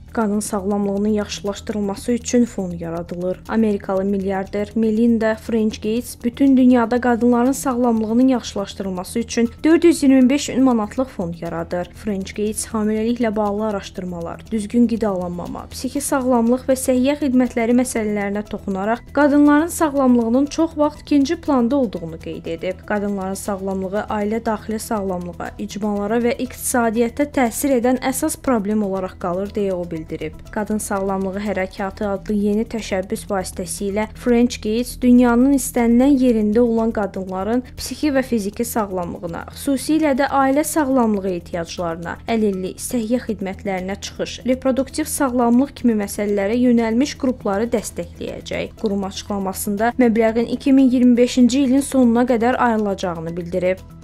Qadın sağlamlığının yaxşılaşdırılması üçün fond yaradılır. Amerikalı milyarder Melinda French Gates bütün dünyada qadınların sağlamlığının yaxşılaşdırılması üçün 425 min manatlıq fond yaradır. French Gates hamiləliklə bağlı araşdırmalar, düzgün qidalanmama, psixi sağlamlıq və səhiyyə xidmətləri məsələlərinə toxunaraq qadınların sağlamlığının çox vaxt ikinci planda olduğunu qeyd edib. Qadınların sağlamlığı ailə daxili sağlamlığa, icmalara və iqtisadiyyata təsir edən əsas problem olaraq qalır deyə o bildirib. Qadın Sağlamlığı Hərəkatı adlı yeni təşəbbüs vasitəsilə French Gates dünyanın istənilən yerində olan qadınların psixi və fiziki sağlamlığına, xüsusilə də ailə sağlamlığı ehtiyaclarına, əlillik, səhiyyə xidmətlərinə çıxış, reproduktiv sağlamlıq kimi məsələlərə yönəlmiş qrupları dəstəkləyəcək. Qurum açıqlamasında məbləğin 2025-ci ilin sonuna qədər ayrılacağını bildirib.